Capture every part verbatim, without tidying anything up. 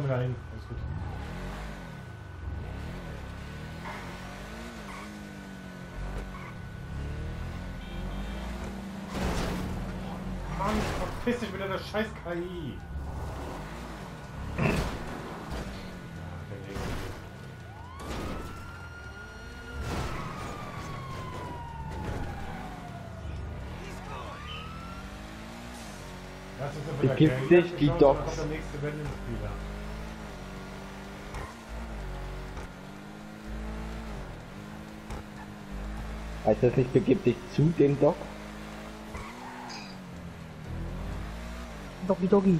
wir da hin. Alles gut. Mann, verpiss dich mit deiner scheiß K I. Begibt sich die Docks. Heißt das nicht, begib dich zu dem Dock? Doggy Doggy.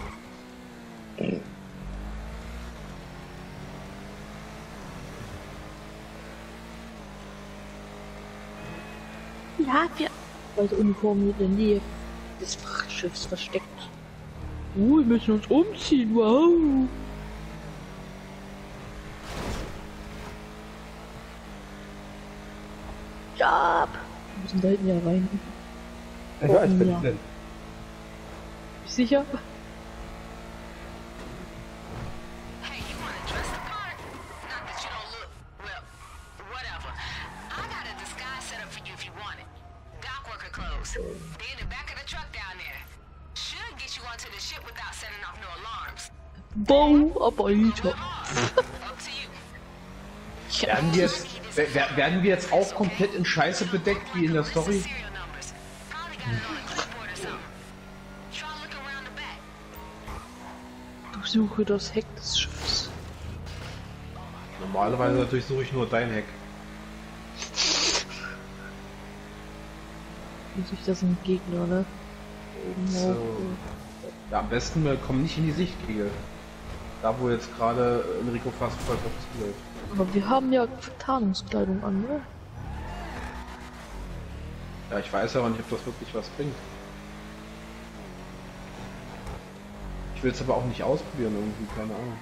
Ja, wir also Uniform in der Nähe des Frachtschiffs versteckt. Oh, wir müssen uns umziehen, wow! Ja, wir müssen da hinten ja rein. Ich weiß, bin ich denn. Bist du sicher? Bauarbeiter. Werden wir, jetzt, werden wir jetzt auch komplett in Scheiße bedeckt, wie in der Story? Durchsuche das Heck des Schiffs. Normalerweise durchsuche ich nur dein Heck. Muss ich das ein Gegner, ne? So. Ja, am besten wir kommen nicht in die Sichtlinie. Da wo jetzt gerade Enrico fast voll läuft. Aber wir haben ja Tarnungskleidung an, ne? Ja, ich weiß aber nicht, ob das wirklich was bringt. Ich will es aber auch nicht ausprobieren irgendwie, keine Ahnung.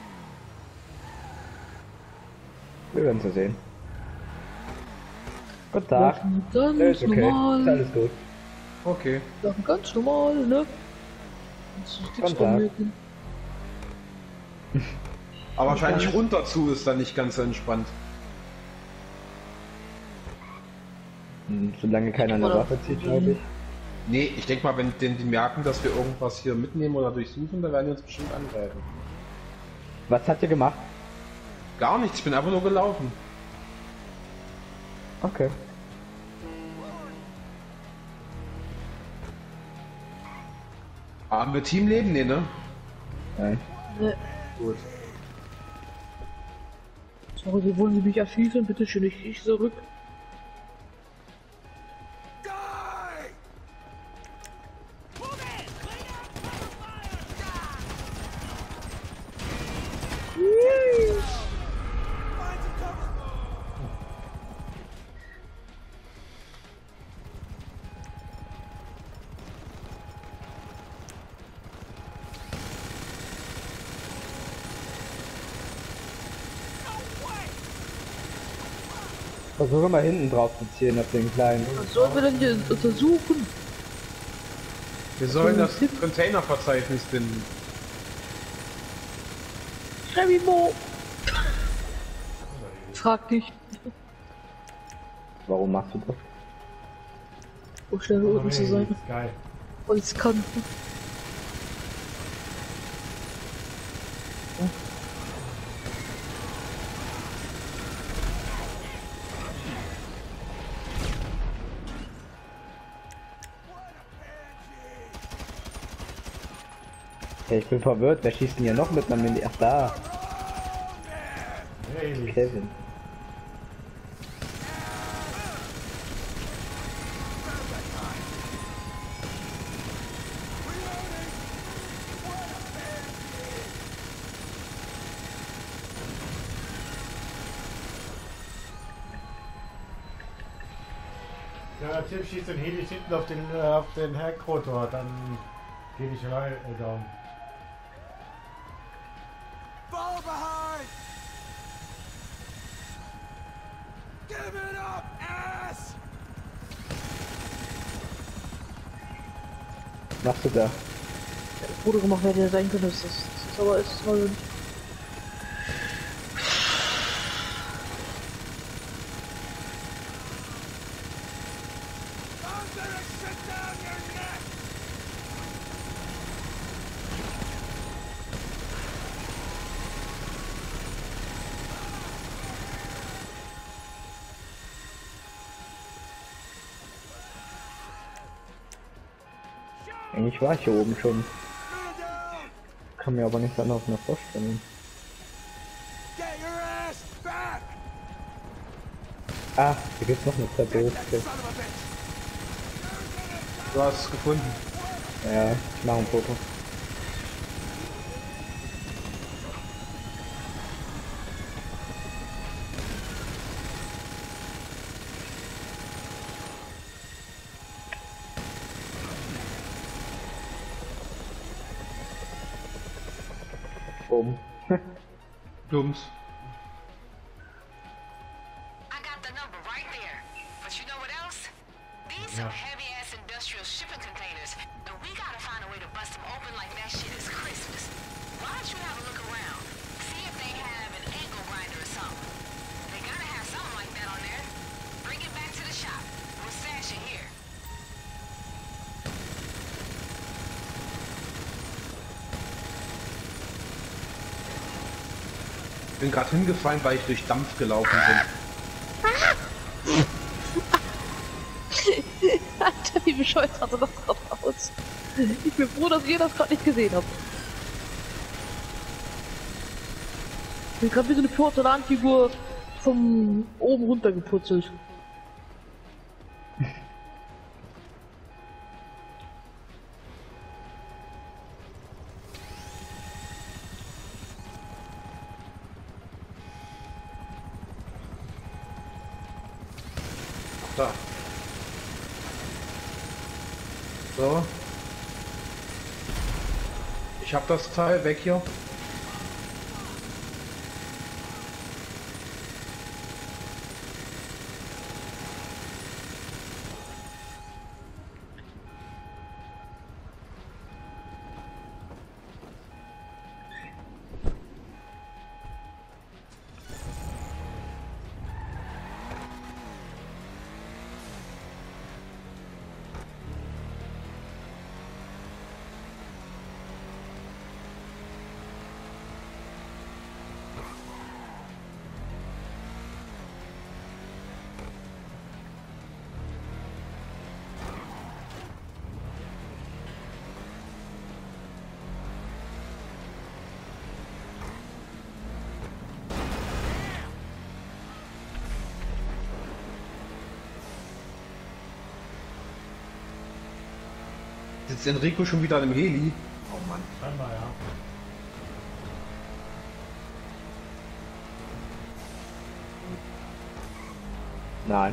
Wir werden es sehen. Guten Tag. Ganz ja, ist okay. normal. Ist alles gut. Okay. Ja, ganz normal, ne? Guten Tag. Aber wahrscheinlich runter zu ist dann nicht ganz so entspannt. Hm, solange keiner eine Waffe zieht, glaube ich. Nee, ich denke mal, wenn die, die merken, dass wir irgendwas hier mitnehmen oder durchsuchen, dann werden die uns bestimmt angreifen. Was habt ihr gemacht? Gar nichts, ich bin einfach nur gelaufen. Okay. Haben wir Teamleben? Nee, ne? Nein. Ne. Gut. Sorry, wie wollen Sie mich erschießen? Bitte schön, ich, ich zurück. Versuche mal hinten drauf zu ziehen auf den kleinen. Was sollen wir denn hier untersuchen? Wir sollen das Containerverzeichnis finden. Revimo! Frag dich. Warum machst du das? Um schnell Oh, unten nee, zu sein. ist geil. Weil ich es kann. Hey, ich bin verwirrt. Wer schießt denn hier noch mit einem Mini? Ach, da. Hey. Kevin. Ja, der Typ schießt den Heli hinten auf den, äh, auf den Heckrotor, dann gehe ich rein, äh, down. Fall behind! Give it up, ass! Was machst du da? Foto gemacht hätte ja sein können, das ist, das ist aber ist toll. Eigentlich war ich hier oben schon. Man down! Kann mir aber nicht anders mehr vorstellen. Get your ass back! Ah, hier gibt's noch eine Treppe. That son of a bitch! Du hast es gefunden. Ja, ich mache ein Foto. Oben. Plumps. I got the number right there. But you know what else? These are heavy-ass industrial shipping containers, and we gotta find a way to bust them open like that shit is Christmas. Why don't you have a look around? See if they have an angle grinder or something. They gotta have something like that on there. Bring it back to the shop. We'll stash it here. Ich bin gerade hingefallen, weil ich durch Dampf gelaufen bin. Alter, wie bescheuert sah das gerade aus. Ich bin froh, dass ihr das gerade nicht gesehen habt. Ich bin gerade wie so eine Porzellanfigur vom oben runter geputzelt. Da. So. Ich hab das Teil weg hier. Sitzt Enrico schon wieder im Heli? Oh Mann. Scheinbar, ja. Nein.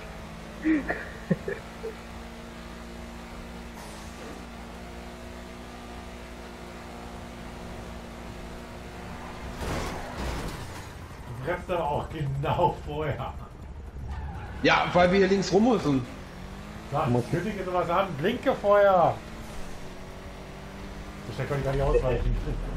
Du bremst aber auch genau vorher. Ja, weil wir hier links rum müssen. Sag, kündige sowas an, blinke vorher! So schnell kann ich gar nicht ausweichen.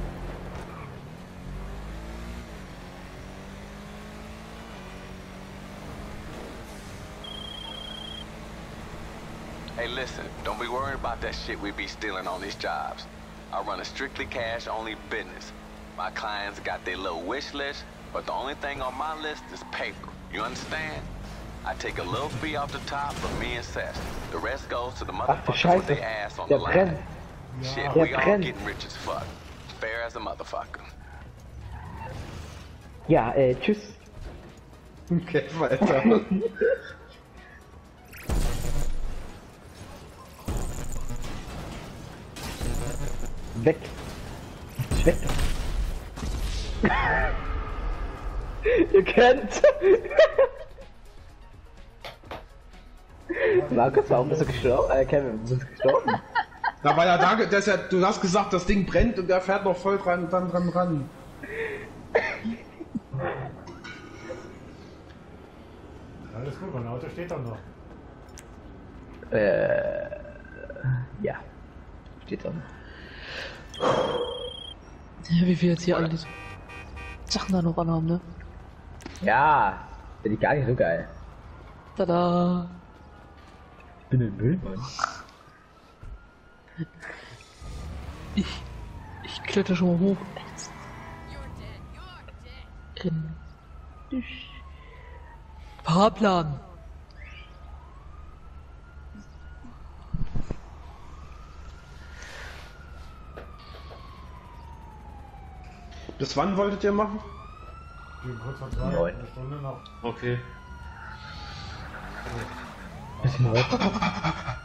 Hey, listen, don't be worried about that shit we be stealing on these jobs. I run a strictly cash-only business. My clients got their little wish list, but the only thing on my list is paper. You understand? I take a little fee off the top for me and Seth. The rest goes to the Ach du motherfuckers with Scheiße, their ass on der the line. brennt. Shit, Der we all brennt. getting rich as fuck. Fair as a motherfucker. Ja, äh, tschüss. Okay, weiter. Weg. Weg. Ihr kennt. Markus, warum bist du gestorben? Äh, Kevin, bist du gestorben? Da war ja da, das ist ja, du hast gesagt, das Ding brennt und der fährt noch voll dran, dran, dran, ran. Alles gut, mein Auto steht doch noch. Äh, ja. Steht da noch. Ja, wie wir jetzt hier alle diese Sachen da noch anhaben, ne? Ja, finde ich gar nicht so geil. Tada! Ich bin ein Müllmann. Ich, ich kletter schon mal hoch. Rennen. Fahrplan. Bis wann wolltet ihr machen? Gegen kurz vor zwei, Neun. eine Stunde noch. Okay. Bisschen was?